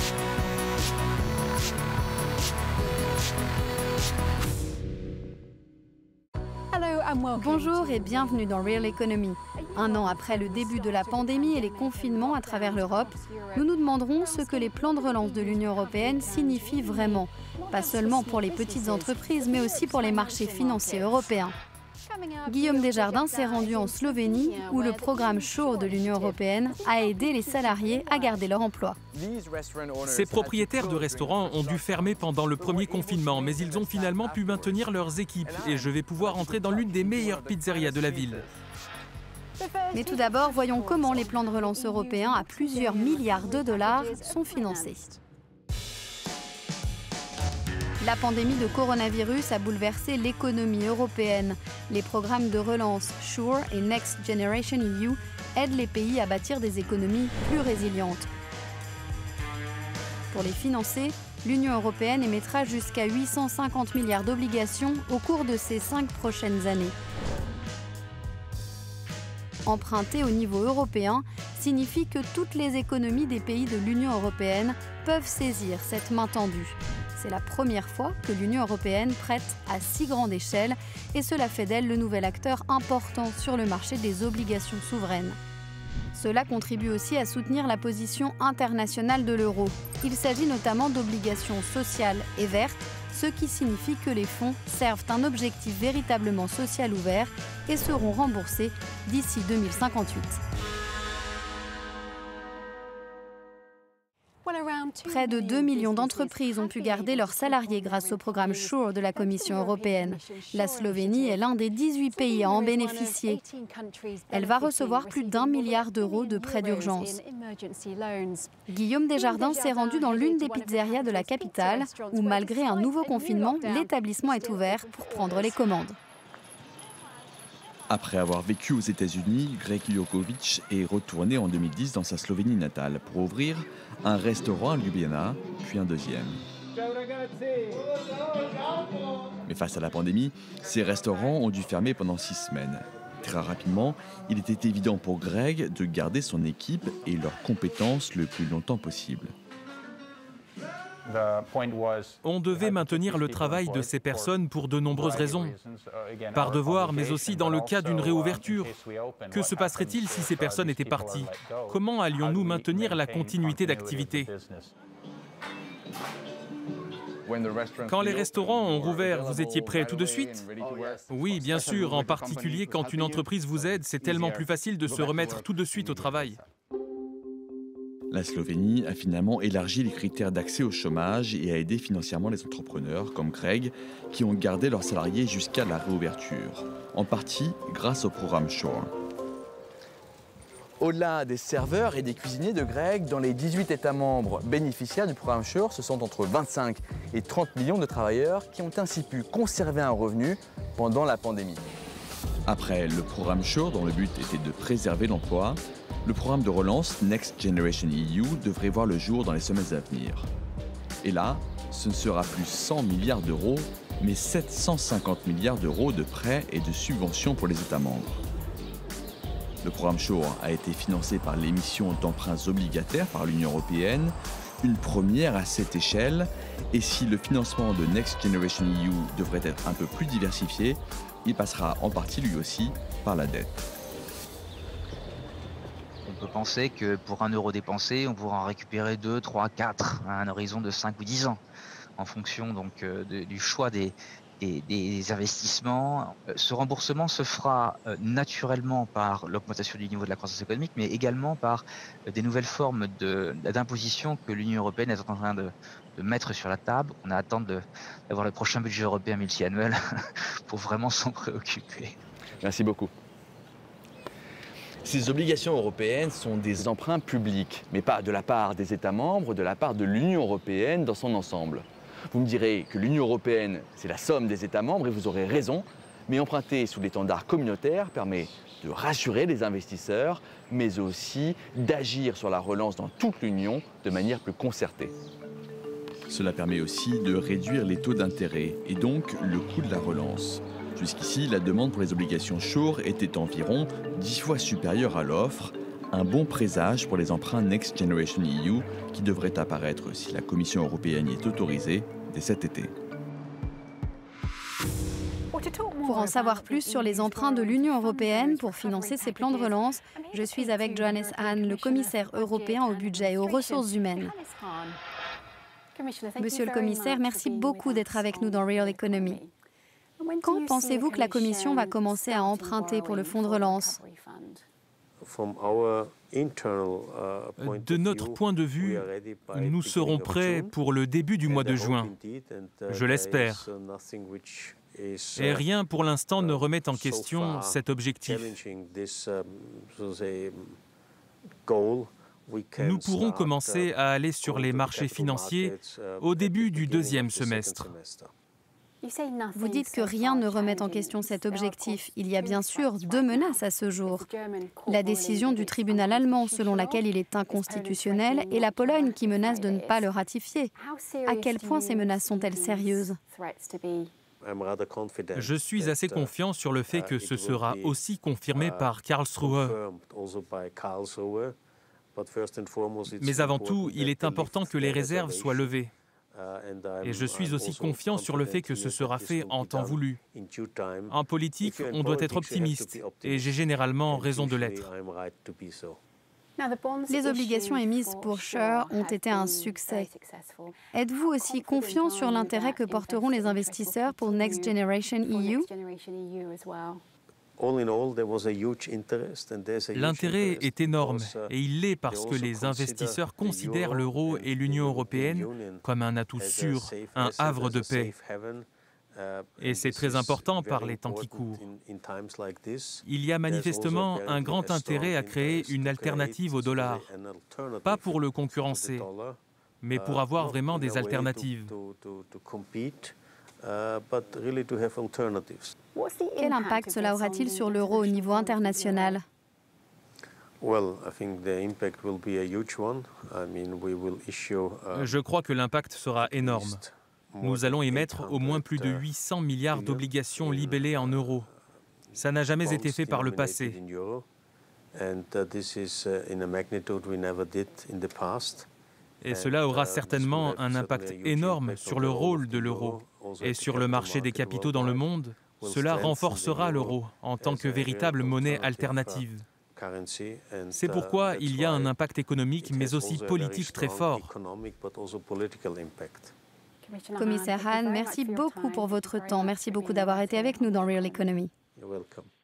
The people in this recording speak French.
Bonjour et bienvenue dans Real Economy. Un an après le début de la pandémie et les confinements à travers l'Europe, nous nous demanderons ce que les plans de relance de l'Union européenne signifient vraiment. Pas seulement pour les petites entreprises, mais aussi pour les marchés financiers européens. Guillaume Desjardins s'est rendu en Slovénie, où le programme SURE de l'Union européenne a aidé les salariés à garder leur emploi. Ces propriétaires de restaurants ont dû fermer pendant le premier confinement, mais ils ont finalement pu maintenir leurs équipes et je vais pouvoir entrer dans l'une des meilleures pizzerias de la ville. Mais tout d'abord, voyons comment les plans de relance européens à plusieurs milliards de dollars sont financés. La pandémie de coronavirus a bouleversé l'économie européenne. Les programmes de relance SURE et Next Generation EU aident les pays à bâtir des économies plus résilientes. Pour les financer, l'Union européenne émettra jusqu'à 850 milliards d'obligations au cours de ces 5 prochaines années. Emprunter au niveau européen signifie que toutes les économies des pays de l'Union européenne peuvent saisir cette main tendue. C'est la première fois que l'Union européenne prête à si grande échelle et cela fait d'elle le nouvel acteur important sur le marché des obligations souveraines. Cela contribue aussi à soutenir la position internationale de l'euro. Il s'agit notamment d'obligations sociales et vertes, ce qui signifie que les fonds servent un objectif véritablement social ouvert et seront remboursés d'ici 2058. Près de 2 millions d'entreprises ont pu garder leurs salariés grâce au programme SURE de la Commission européenne. La Slovénie est l'un des 18 pays à en bénéficier. Elle va recevoir plus d'1 milliard d'euros de prêts d'urgence. Guillaume Desjardins s'est rendu dans l'une des pizzerias de la capitale, où malgré un nouveau confinement, l'établissement est ouvert pour prendre les commandes. Après avoir vécu aux États-Unis, Greg Iliokovic est retourné en 2010 dans sa Slovénie natale pour ouvrir un restaurant à Ljubljana, puis un deuxième. Mais face à la pandémie, ces restaurants ont dû fermer pendant 6 semaines. Très rapidement, il était évident pour Greg de garder son équipe et leurs compétences le plus longtemps possible. On devait maintenir le travail de ces personnes pour de nombreuses raisons. Par devoir, mais aussi dans le cas d'une réouverture. Que se passerait-il si ces personnes étaient parties? Comment allions-nous maintenir la continuité d'activité? Quand les restaurants ont rouvert, vous étiez prêts tout de suite? Oui, bien sûr, en particulier quand une entreprise vous aide, c'est tellement plus facile de se remettre tout de suite au travail. La Slovénie a finalement élargi les critères d'accès au chômage et a aidé financièrement les entrepreneurs, comme Greg, qui ont gardé leurs salariés jusqu'à la réouverture, en partie grâce au programme SURE. Au-delà des serveurs et des cuisiniers de Greg, dans les 18 États membres bénéficiaires du programme SURE, ce sont entre 25 et 30 millions de travailleurs qui ont ainsi pu conserver un revenu pendant la pandémie. Après le programme SURE, dont le but était de préserver l'emploi, le programme de relance Next Generation EU devrait voir le jour dans les semaines à venir. Et là, ce ne sera plus 100 milliards d'euros, mais 750 milliards d'euros de prêts et de subventions pour les États membres. Le programme SURE a été financé par l'émission d'emprunts obligataires par l'Union européenne, une première à cette échelle, et si le financement de Next Generation EU devrait être un peu plus diversifié, il passera en partie lui aussi par la dette. On peut penser que pour 1 euro dépensé, on pourra en récupérer 2, 3, 4 à un horizon de 5 ou 10 ans, en fonction donc, du choix des investissements. Ce remboursement se fera naturellement par l'augmentation du niveau de la croissance économique, mais également par des nouvelles formes d'imposition que l'Union européenne est en train de mettre sur la table. On attend d'avoir le prochain budget européen multiannuel pour vraiment s'en préoccuper. Merci beaucoup. Ces obligations européennes sont des emprunts publics, mais pas de la part des États membres, de la part de l'Union européenne dans son ensemble. Vous me direz que l'Union européenne, c'est la somme des États membres, et vous aurez raison, mais emprunter sous l'étendard communautaire permet de rassurer les investisseurs, mais aussi d'agir sur la relance dans toute l'Union de manière plus concertée. Cela permet aussi de réduire les taux d'intérêt et donc le coût de la relance. Jusqu'ici, la demande pour les obligations SURE était environ 10 fois supérieure à l'offre, un bon présage pour les emprunts Next Generation EU qui devraient apparaître, si la Commission européenne y est autorisée, dès cet été. Pour en savoir plus sur les emprunts de l'Union européenne pour financer ses plans de relance, je suis avec Johannes Hahn, le commissaire européen au budget et aux ressources humaines. Monsieur le commissaire, merci beaucoup d'être avec nous dans Real Economy. Quand pensez-vous que la Commission va commencer à emprunter pour le fonds de relance? De notre point de vue, nous serons prêts pour le début du mois de juin. Je l'espère. Et rien pour l'instant ne remet en question cet objectif. Nous pourrons commencer à aller sur les marchés financiers au début du deuxième semestre. Vous dites que rien ne remet en question cet objectif. Il y a bien sûr 2 menaces à ce jour. La décision du tribunal allemand selon laquelle il est inconstitutionnel et la Pologne qui menace de ne pas le ratifier. À quel point ces menaces sont-elles sérieuses? Je suis assez confiant sur le fait que ce sera aussi confirmé par Karlsruhe. Mais avant tout, il est important que les réserves soient levées. Et je suis aussi confiant sur le fait que ce sera fait en temps voulu. En politique, on doit être optimiste, et j'ai généralement raison de l'être. Les obligations émises pour SURE ont été un succès. Êtes-vous aussi confiant sur l'intérêt que porteront les investisseurs pour Next Generation EU? L'intérêt est énorme, et il l'est parce que les investisseurs considèrent l'euro et l'Union européenne comme un atout sûr, un havre de paix. Et c'est très important par les temps qui courent. Il y a manifestement un grand intérêt à créer une alternative au dollar, pas pour le concurrencer, mais pour avoir vraiment des alternatives. Quel impact cela aura-t-il sur l'euro au niveau international? Je crois que l'impact sera énorme. Nous allons émettre au moins plus de 800 milliards d'obligations libellées en euros. Ça n'a jamais été fait par le passé. Et cela aura certainement un impact énorme sur le rôle de l'euro et sur le marché des capitaux dans le monde. Cela renforcera l'euro en tant que véritable monnaie alternative. C'est pourquoi il y a un impact économique mais aussi politique très fort. Commissaire Hahn, merci beaucoup pour votre temps. Merci beaucoup d'avoir été avec nous dans Real Economy. You're welcome.